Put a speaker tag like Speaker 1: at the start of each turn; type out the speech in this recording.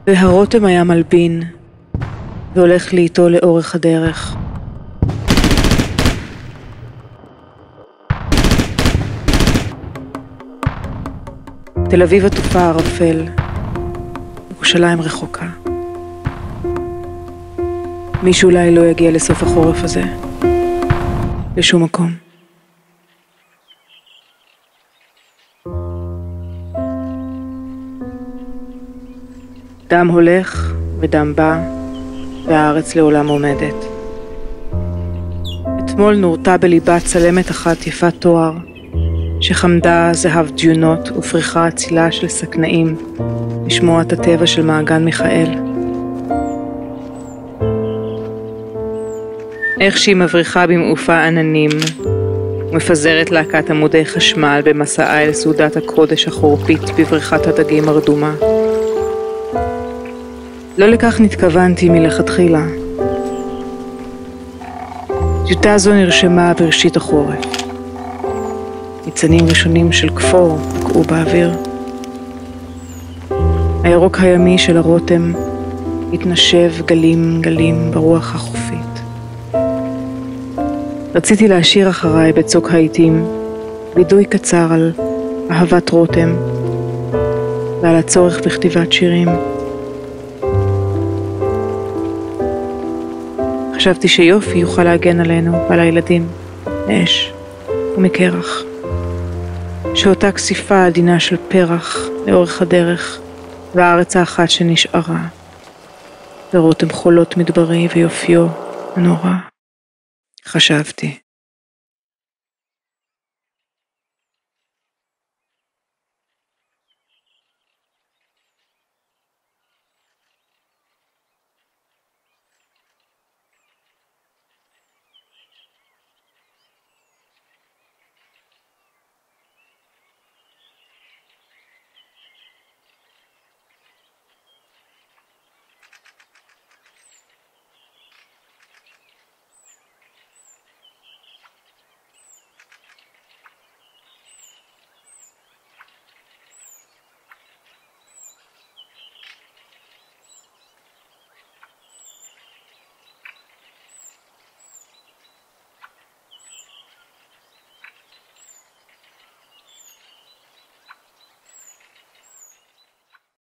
Speaker 1: והרותם היה מלבין, והולך לי איתו לאורך הדרך. תל אביב עטופה ערפל, ירושלים רחוקה. מישהו אולי לא יגיע לסוף החורף הזה, לשום מקום. דם הולך ודם בא, והארץ לעולם עומדת. אתמול נורתה בליבה צלמת אחת יפת תואר, שחמדה זהב דיונות ופריחה אצילה של סכנאים, לשמוע את הטבע של מעגן מיכאל. איך שהיא מבריחה במעופה עננים, ומפזרת להקת עמודי חשמל במסעה אל סעודת הקודש החורפית בבריכת הדגים הרדומה. לא לכך נתכוונתי מלכתחילה. טיוטה זו נרשמה בראשית החורף. ניצנים ראשונים של כפור נקעו באוויר. הירוק הימי של הרותם התנשב גלים גלים ברוח החופית. רציתי להשאיר אחריי בצוק העיתים וידוי קצר על אהבת רותם ועל הצורך בכתיבת שירים. חשבתי שיופי יוכל להגן עלינו ועל הילדים מאש ומקרח. שאותה כסיפה עדינה של פרח לאורך הדרך והארץ האחת שנשארה. ורותם חולות מדברי ויופיו הנורא. חשבתי.